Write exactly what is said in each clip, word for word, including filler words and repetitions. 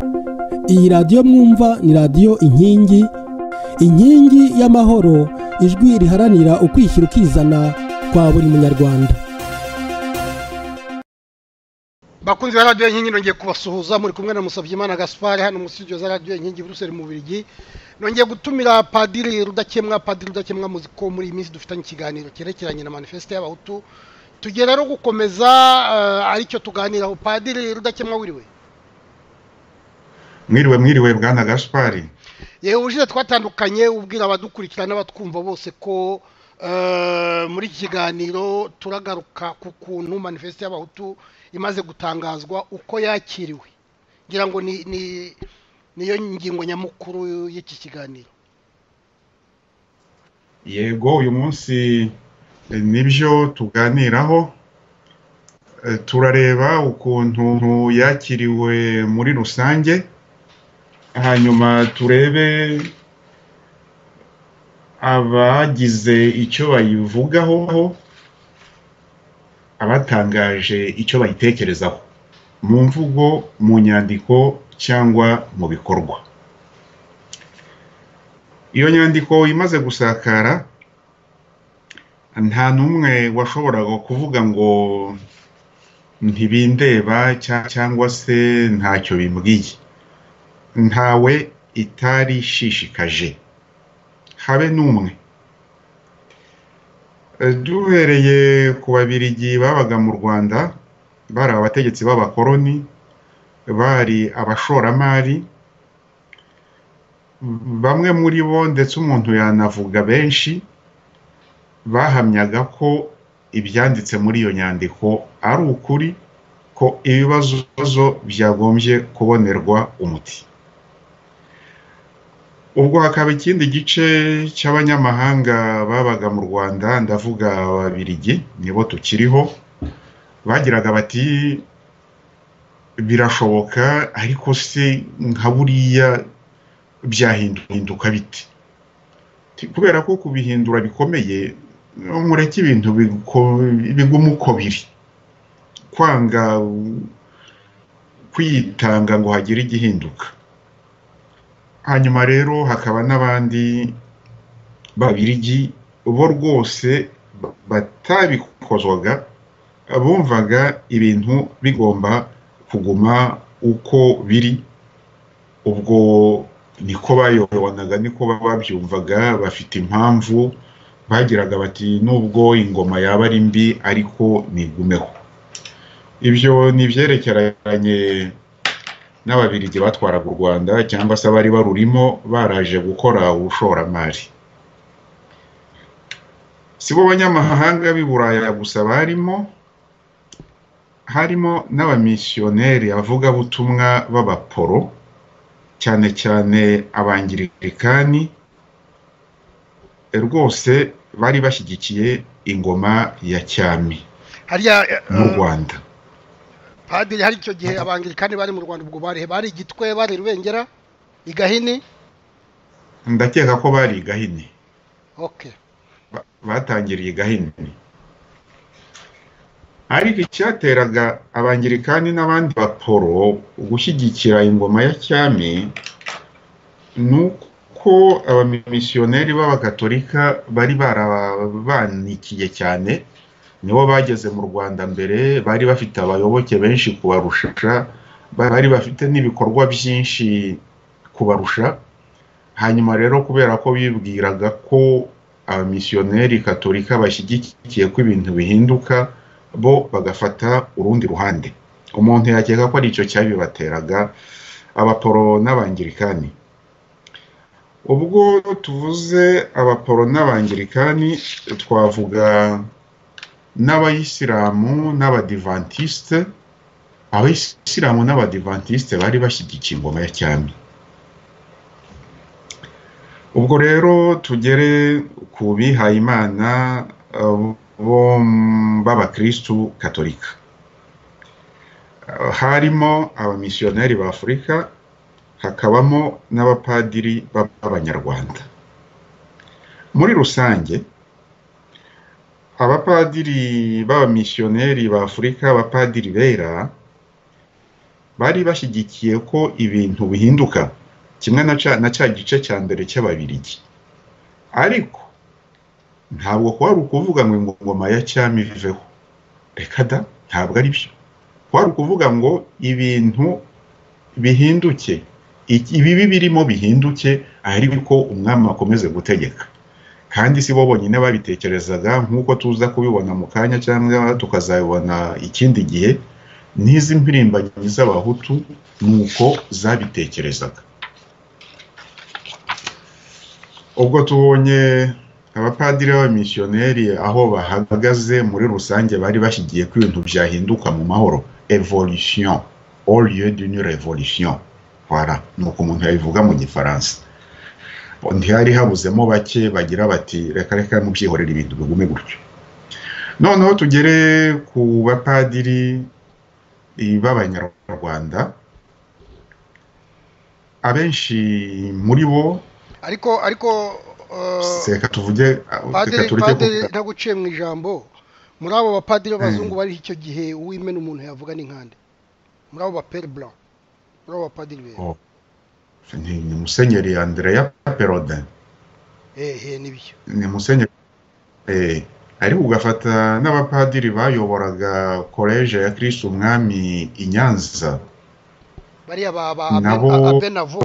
Iyi radiyo mwumva ni radiyo inkingi, inkingi y'amahoro, ijwi riharanira ukwishyira ukizana kwa buri munyarwanda. Bakunzi ba radiyo inkingi, nongeye kubasuhuza, muri kumwe na Musabyimana Gaspard hano mu studio za radiyo inkingi Bruxelles mu Bubiligi. Nongeye gutumira Padiri Rudakemwa, Padiri Rudakemwa muziko muri iyi minsi dufitanye ikiganiro cyerekeranye na manifeste y'abahutu. Tugera rero gukomeza uh, aricyo tuganiraho. Padiri Rudakemwa, wiriwe? Mwiriwe mwiriwe bwana Gaspard. Yewe uje twatandukanye ubwira abadukurikirana batwumva bose ko uh, muri iki kiganiro turagaruka ku kuntu manifeste y'abahutu imaze gutangazwa uko yakiriwe. Ngira ngo ni ni niyo ngingo nyamukuru y'iki kiganiro. Yego, uyu munsi nibyo tuganiraho. Turareba ukuntu yakiriwe muri rusange, hanyuma turebe abagize icyo bayivugaho, abatangaje icyo bayitekerezaho mu mvugo, mu nyandiko cyangwa mu bikorwa. Iyo nyandiko imaze gusakara, nta numwe washoboraga kuvuga ngo ntibindeba cyangwa se ntacyo bimbwiye. Ntawe itari ishishikaje, habe n'umwe. Duhereye ku Babirigi babaga mu Rwanda, bari abategetsi b'abakoloni, bari abashoramari, bamwe muri bo ndetse umuntu yanavuga benshi bahamyaga ko ibyanditse muri iyo nyandiko ari ukuri, ko ibibazo byagombye kubonerwa umuti. Ubwo hakaba ikindi gice cy'abanyamahanga babaga mu Rwanda, ndavuga Ababirigi, nibo tukiriho, bagiraga bati birashoboka, ariko se nka buriya byahinduka biti. Kubera ko kubihindura bikomeye, mureke ibintu biguma uko biri, kwanga kwitanga ngo hagire igihinduka. Hanyuma rero hakaba n'abandi Babirigi bo rwose batabikozwaga, bumvaga ibintu bigomba kuguma uko biri. Ubwo niko bayobonaga, niko babyumvaga, bafite impamvu, bagiraga bati nubwo ingoma yaba ari mbi ariko nigumeho. Ibyo ni byerekeranye n'Ababirigi batwaraga u Rwanda cyangwa se abari barurimo baraje gukora ubushoramari. Sibo banyamahanga b'i Buraya gusa barimo, harimo n'abamisiyoneri, abavugabutumwa b'abaporo, cyane cyane abangirikani, rwose bari bashyigikiye ingoma ya cyami mu Rwanda. Padiri, hari icyo gihe abangirikani bari mu Rwanda ubwo bari bari Gitwe, bari Rubengera, i Gahini? Ndakeka ko bari i Gahini. Okay. Batangiriye i Gahini. Ariko icyateraga abangirikani n'abandi baporo gushyigikira ingoma ya cyami nuko abamisiyoneri b'abakatolika bari barabanikiye cyane, nibo bageze mu Rwanda mbere, bari bafite abayoboke benshi kubarusha, bari bafite n'ibikorwa byinshi kubarusha. Hanyuma rero kubera ko bibwiraga ko abamisiyoneri katolika bashyigikiye ko ibintu bihinduka, bo bagafata urundi ruhande. Umuntu yakeka ko ari icyo cyabibateraga, abaporo n'abangirikani. Ubwo tuvuze abaporo n'abangirikani, twavuga n'abayisilamu n'abadivantiste. Abayisilamu n'abadivantiste bari bashyigikiye ingoma ya cyami. Ubwo rero tugere ku bihayimana bo b'abakristu katolika. Harimo abamisiyoneri b'Afurika, hakabamo n'abapadiri b'Abanyarwanda. Muri rusange abapadiri b'abamisiyoneri b'Afurika, abapadiri bera, bari bashyigikiye ko ibintu bihinduka kimwe na ca na ca gice cya mbere cy'Ababiligi, ariko ntabwo kwari ukuvuga ngo ingoma ya cyami iveho, reka da, ntabwo ari byo. Kwari ukuvuga ngo ibintu bihinduke, ibibi birimo bihinduke, ariko umwami akomeze gutegeka. Kandi si bo bonyine babitekerezaga, nk'uko tuza kubibona mu kanya cyangwa tukazabibona ikindi gihe, n'izi mpirimbanyi z'Abahutu nuko zabitekerezaga. Ubwo tubonye abapadiri b'abamisiyoneri aho bahagaze muri rusange bari bashyigiye ko ibintu byahinduka mu mahoro, evolution au lieu d'une révolution. Voilà, nuko umuntu yabivuga mu gifaransa. Ntihari habuzemo bake bagira bati reka reka mubyihorera ibintu bigume gutyo. Noneho tugere ku bapadiri b'Abanyarwanda, abenshi muri bo ariko ariko seka tuvuge padiri padiri ntaguciye mu ijambo, muri abo bapadiri b'abazungu bari icyo gihe uwimena umuntu yavuga ni nkande, muri abo ba Père Blanc, muri abo bapadiri be ni Musenyeri Andrea Perodin. ehe nibyo ni Musenyeri eh ariko ugafata n'abapadiri bayoboraga college ya Kristo Umwami i Nyanza, bari aba Abenavo.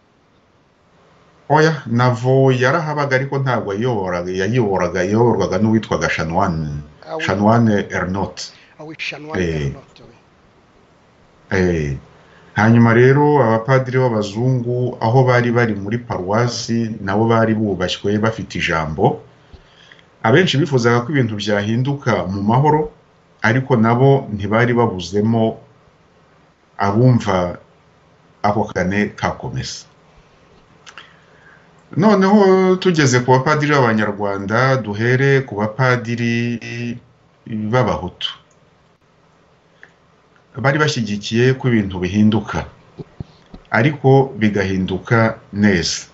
Oya, Navo yarahabaga ariko ntabwo yayoboraga, yayoboraga yayoborwaga n'uwitwaga Chanoine, Chanoine Ernot. Awi Chanoine Ernot. Eh hanyuma rero abapadiri b'abazungu aho bari bari muri paruwasi nabo bari bubashywe bafite ijambo. Abenshi bifuzaga ko ibintu byahinduka mu mahoro, ariko nabo ntibari babuzemo abumva ako kane kakomeza. Noneho tugeze ku bapadiri b'Abanyarwanda, duhere ku bapadiri b'Abahutu. Bari bashyigikiye ko ibintu bihinduka, ariko bigahinduka neza.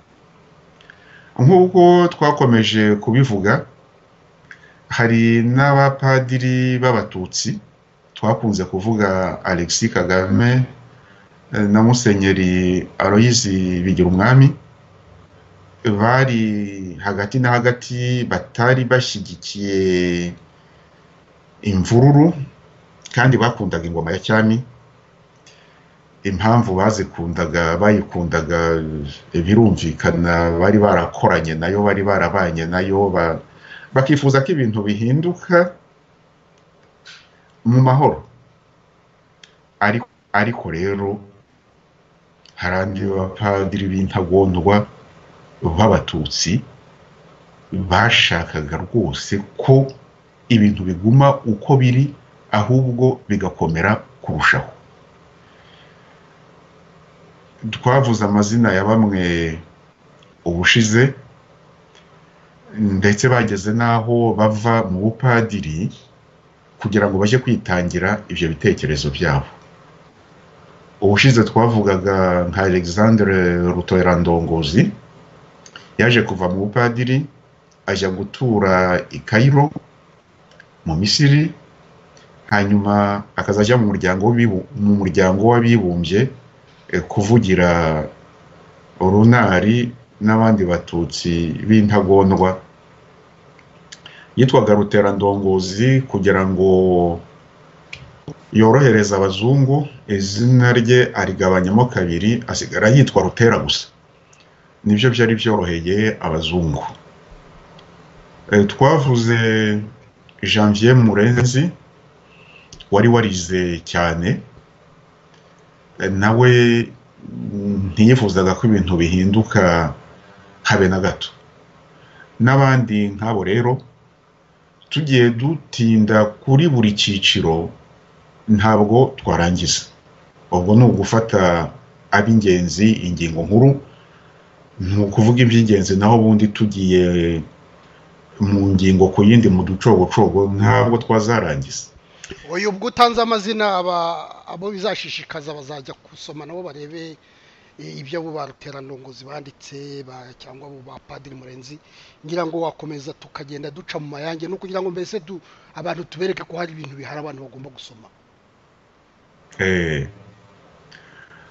Nk'uko twakomeje kubivuga, hari n'abapadiri b'Abatutsi twakunze kuvuga Alexis Kagame na Musenyeri Aloyizi Bigirumwami, bari hagati na hagati, batari bashyigikiye imvururu kandi bakundaga ingoma ya cyami. Impamvu bazikundaga bayikundaga birumvikana, bari barakoranye nayo, bari barabanye nayo, bakifuza ko ibintu bihinduka mu mahoro. Ariko ariko rero harandi abapadiri b'intagondwa b'Abatutsi bashakaga rwose ko ibintu biguma uko biri, ahubwo bigakomera kurushaho. Twavuze amazina ya bamwe ubushize, ndetse bageze naho bava mu bupadiri kugira ngo bajye kwitangira ibyo bitekerezo byabo. Ubushize twavugaga nka Alexandre Rutoerandongozi, yaje kuva mu bupadiri ajya gutura i Cairo mu Misiri, hanyuma akazajya mu muryango mu muryango w'abibumbye kuvugira Runari n'abandi Batutsi b'intagondwa. Yitwaga Ruterandongozi kugira ngo yorohereza abazungu, izina rye arigabanyamo kabiri, asigara yitwa Rutera gusa. Nibyo byari byoroheye abazungu. E, twavuze Janvier Murenzi wari warize cyane, e, nawe ntiyifuzaga ko ibintu bihinduka habe na gato. N'abandi nk'abo rero, tugiye dutinda kuri buri cyiciro ntabwo twarangiza. Ubwo ni ugufata ab'ingenzi, ingingo nkuru, ni ukuvuga iby'ingenzi, naho ubundi tugiye mu ngingo ku yindi mu ducogocogo ntabwo twazarangiza. Oya, ubwo utanze amazina abo bizashishikaza bazajya gusoma nabo barebe ibyo abo ba Ruterandongozi banditse cyangwa abo ba Padiri Murenzi. Ngira ngo wakomeza tukagenda duca mu mayange no kugira ngo mbese abantu tubereke ko hari ibintu bihari abantu bagomba gusoma. Eh,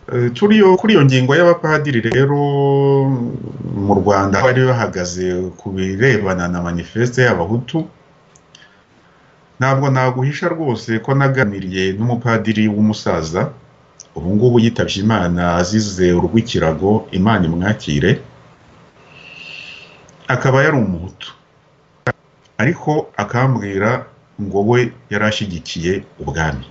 turiyo kuri iyo ngingo y'abapadiri rero mu Rwanda bari bahagaze ku birebana na manifeste y'abahutu. Ntabwo naguhisha rwose ko naganiriye n'umupadiri w'umusaza ubu ngubu yitabye Imana azize urw'ikirago, Imana imwakire. Akaba yari umuhutu ariko akambwira ngo we yarashyigikiye ubwami.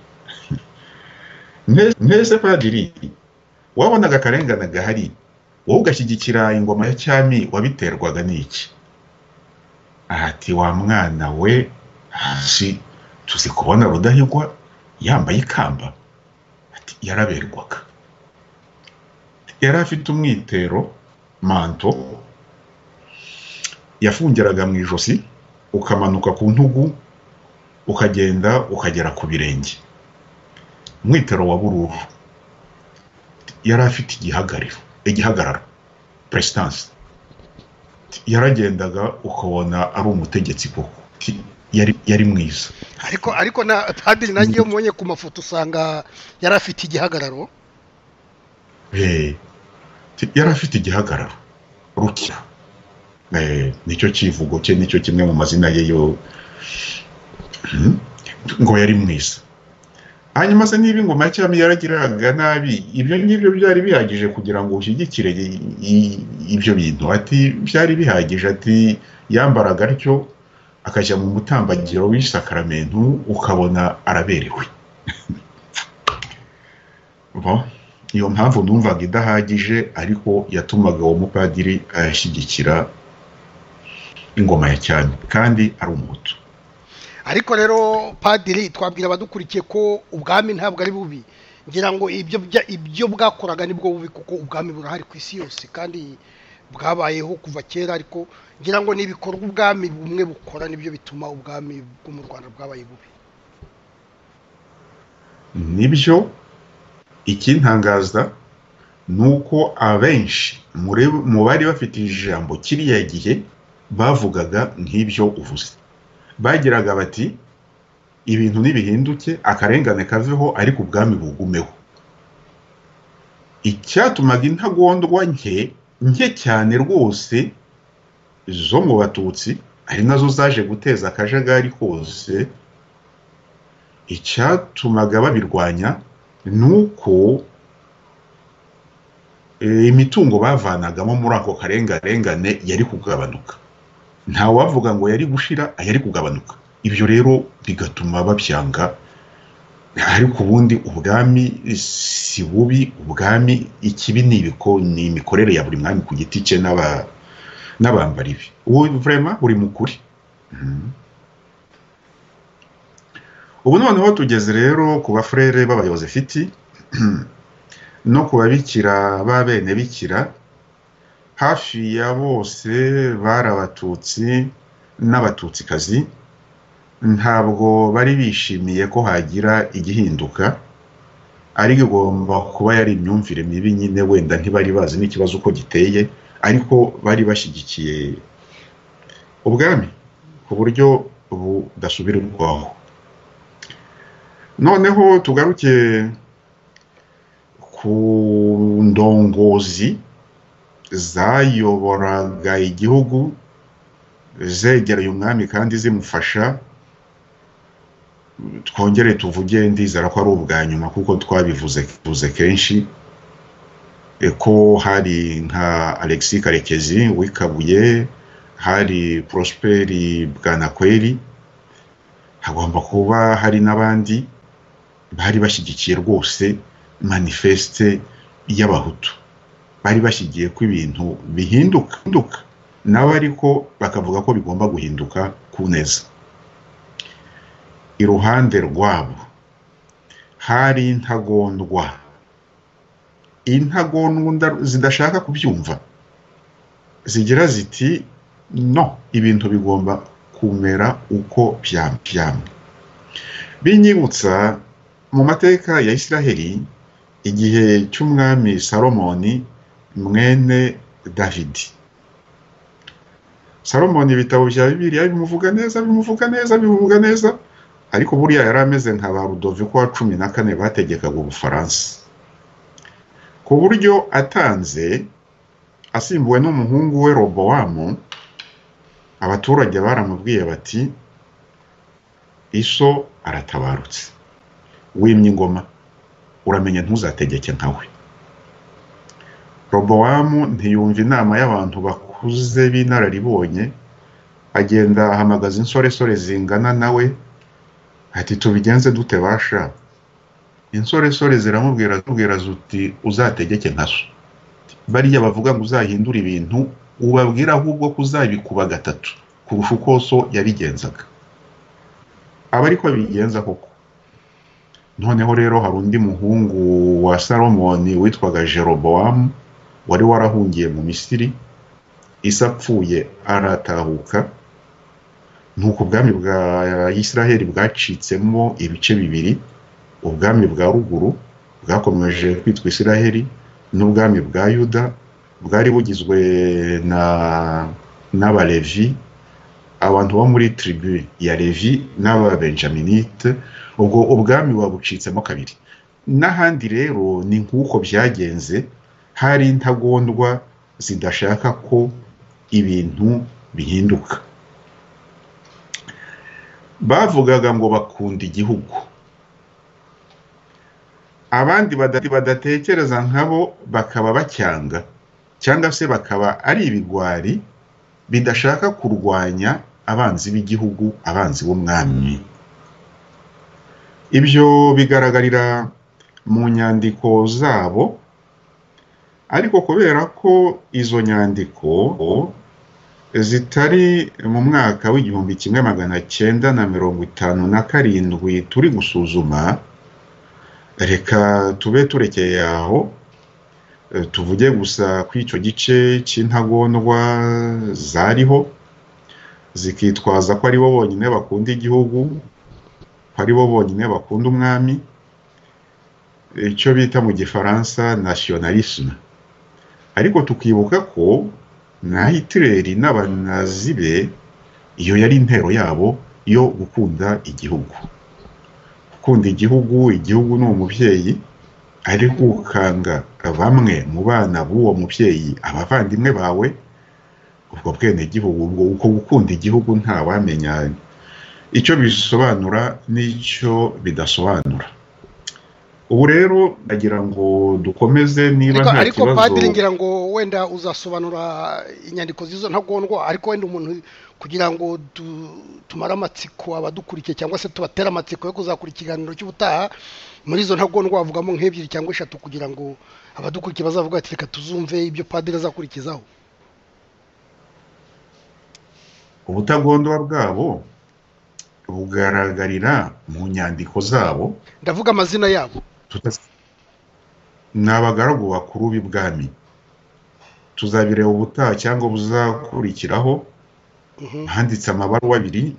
Mbese padiri, wabonaga akarengane gahari wowe ugashyigikira ingoma ya cyami wabiterwaga n'iki? Ati wa mwana we, si tuzi kubona Rudahigwa yambaye ikamba. Ati yaraberwaga, yari afite umwitero manto yafungiraga mu ijosi ukamanuka ku ntugu ukagenda ukagera ku birenge, umwitero wa bururu. Yari afite igihagararo igihagararo prestance, yaragendaga ukabona ari umutegetsi koko, yari yari mwiza. Ariko ariko na padiri nanjye umonye ku mafoto usanga yari afite igihagararo. Eh, yari afite igihagararo rukira. Eh, nicyo kivugo cye, nicyo kimwe mu mazina ye yo ngo yari mwiza. Hanyuma se niba ingoma ya cyami yaragiraga nabi, ibyo ngibyo byari bihagije kugira ngo ushyigikire ibyo bintu? Ati byari bihagije. Ati yambaraga atyo akajya mu mutambagiro w'isakaramentu ukabona araberewe. Bo iyo mpamvu numvaga idahagije, ariko yatumaga uwo mupadiri ashyigikira ingoma ya cyami kandi ari umuhutu. Ariko rero padiri, twabwira abadukurikiye ko ubwami ntabwo ari bubi. Ngira ngo ibyo ibyo bwakoraga nibwo bubi, kuko ubwami burahari ku isi yose kandi bwabayeho kuva kera. Ariko ngira ngo nibikorwa ubwami bumwe bukora nibyo bituma ubwami bwo mu Rwanda bwabaye bubi. Nibyo ikintangaza nuko abenshi mu bari bafite ijambo kiriya gihe bavugaga nk'ibyo uvuze. Bagiraga bati ibintu nibihinduke, akarengane kaveho, ariko ubwami bugumeho. Icyatumaga intagondwa nke nke cyane rwose zo mu Batutsi, ari nazo zaje guteza akajagari kose, icyatumaga babirwanya nuko imitungo bavanagamo muri ako karengarengane yari kugabanuka. Nta wavuga ngo yari gushira, yari kugabanuka. Ibyo rero bigatuma babyanga. Ariko ubundi ubwami si bubi. Ubwami ikibi ni ibiko ni imikorere ya buri mwami ku giti cye n'aba n'abambari bi. Uwo vraiment uri mukuri. Ubu noneho tugeze rero ku bafrere b'abayozefiti no ku babikira b'abene bikira. Hafi ya bose bari Abatutsi n'Abatutsikazi, ntabwo bari bishimiye ko hagira igihinduka, ariko igomba kuba yari imyumvire mibi nyine, wenda ntibari bazi n'ikibazo uko giteye, ariko bari bashyigikiye ubwami ku buryo budasubirwaho. Noneho tugaruke ku ndongozi zayoboraga igihugu zegereye umwami kandi zimufasha. Twongere tuvuge, ndizera ko ari ubwa nyuma kuko twabivuze tuvuze kenshi, ko hari nka Alexis Karekezi w'Ikabuye, hari Prosperi Bwanakweli, hagomba kuba hari n'abandi bari bashyigikiye rwose manifeste y'abahutu. Bari bashyigiye ko ibintu bihinduka nabo, ariko bakavuga ko bigomba guhinduka ku neza. Iruhande rwabo hari intagondwa intagondwa zidashaka kubyumva, zigira ziti no, ibintu bigomba kumera uko byamye. Binyibutsa mu mateka ya Isiraheli igihe cy'umwami Salomoni mwene Davidi. Salomoni ibitabo bya Bibiliya bimuvuga neza bimuvuga neza bimuvuga neza ariko buriya yari ameze nka ba Rudoviko wa cumi na kane bategekaga Ubufaransa. ku buryo atanze asimbuwe n'umuhungu we Robowamu, abaturage baramubwiye bati iso aratabarutse, wimye ingoma uramenye ntuzategeke nkawe. Robowamu ntiyumva inama y'abantu bakuze b'inararibonye, agenda ahamagaza insoresore zingana nawe ati tubigenze dute basha? Insoresore ziramubwira zimubwira zuti uzategeke nka so. Bariya bavuga ngo uzahindura ibintu ubabwira ahubwo kuzabikuba gatatu kurusha uko so yabigenzaga. Aba ariko bigenza koko. Noneho rero hari undi muhungu wa Salomoni witwaga Jerobowamu wari warahungiye mu Misiri, Isa apfuye aratahuka, nuko ubwami bwa Isiraheli bwacitsemo ibice bibiri, ubwami bwa ruguru bwakomeje kwitwa Isiraheli n'ubwami bwa Yuda bwari bugizwe na n'abalevi, abantu bo muri tribu ya Levi n'ababenjaminite. Ubwo ubwami wabucitsemo kabiri. N'ahandi rero ni nk'uko byagenze, hari intagondwa zidashaka ko ibintu bihinduka. Bavugaga ngo bakunda igihugu, abandi badatekereza nkabo bakaba bacyanga, cyangwa se bakaba ari ibigwari bidashaka kurwanya abanzi b'igihugu, abanzi b'umwami. Ibyo bigaragarira mu nyandiko zabo, ariko kubera ko izo nyandiko zitari mu mwaka w'igihumbi kimwe magana cyenda na mirongo itanu na karindwi turi gusuzuma, reka tube turekeye aho, tuvuge gusa ku icyo gice cy'intagondwa zariho zikitwaza ko ari bo bonyine bakunda igihugu, ko ari bo bonyine bakunda umwami, icyo bita mu gifaransa nationalisme. Ariko tukibuka ko na Hitler n'abanazi be iyo yari intero yabo yo gukunda igihugu. Gukunda igihugu, igihugu ni umubyeyi, ariko ukanga bamwe mu bana b'uwo mubyeyi, abavandimwe bawe, ubwo bwene gihugu, uko gukunda igihugu nta wamenya icyo bisobanura n'icyo bidasobanura. Ubu rero ndagira ngo dukomeze niba nta kibazo. Ariko padiri ngira ngo wenda uzasobanura inyandiko zizo ntagondwa, ariko wenda umuntu kugira ngo tumara amatsiko abadukurikiye cyangwa se tubatera amatsiko yo kuzakura ikiganiro cy'ubutaha muri izo ntagondwa bavugamo nk'ebyiri cyangwa eshatu kugira ngo abadukurikiye bazavuga ati reka tuzumve ibyo padiri azakurikizaho. Ubutagondwa bwabo bugaragarira mu nyandiko zabo, ndavuga amazina yabo. Ni abagaragu bakuru b'ibwami. Tuzabireba ubutaha cyangwa buzakurikiraho. Handitse amabaruwa abiri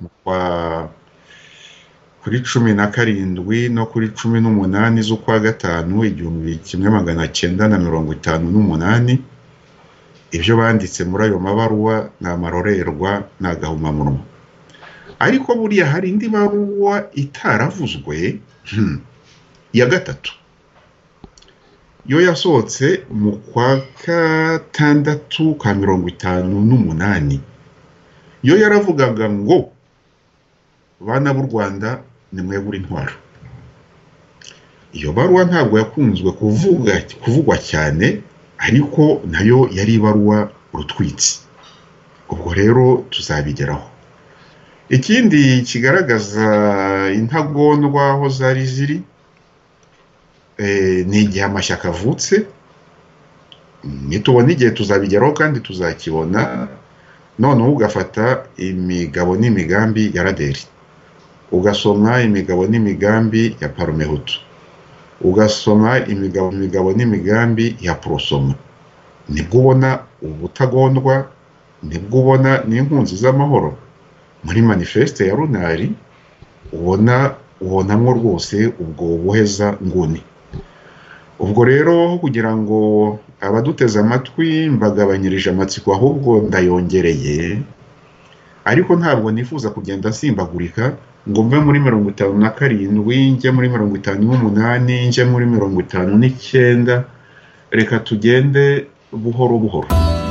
kuri cumi na karindwi no kuri cumi n'umunani z'ukwa gatanu igihumbi kimwe magana cyenda na mirongo itanu n'umunani. Ibyo banditse muri ayo mabaruwa ni amarorerwa n'agahumamunwa. Ariko buriya hari indi baruwa itaravuzwe ya gatatu, yo yasohotse mu kwa gatandatu ka mirongo itanu n'umunani. Yo yaravugaga ngo bana b'u Rwanda ni mwegura intwaro. Iyo baruwa ntabwo yakunzwe kuvuga kuvugwa cyane, ariko nayo yari ibaruwa rutwitsi. Ubwo rero tuzabigeraho. Ikindi kigaragaza intagondwa aho zari ziri, ni igihe amashyaka avutse. Nitubona igihe tuzabigeraho kandi tuzakibona. Noneho ugafata imigabo n'imigambi ya Raderi, ugasoma imigabo n'imigambi ya Parumehutu, ugasoma imigabo imigabo n'imigambi ya Prosoma, nibwo ubona ubutagondwa, nibwo ubona n'inkunzi z'amahoro. Muri manifeste ya Runari ubona ubonamo rwose ubwo buheza nguni. Ubwo rero kugira ngo abaduteze amatwi mbagabanyirije amatsiko, ahubwo ndayongereye, ariko ntabwo nifuza kugenda nsimbagurika ngo mve muri mirongo itanu na karindwi njye muri mirongo itanu n'umunani njye muri mirongo itanu n'icyenda reka tugende buhoro buhoro.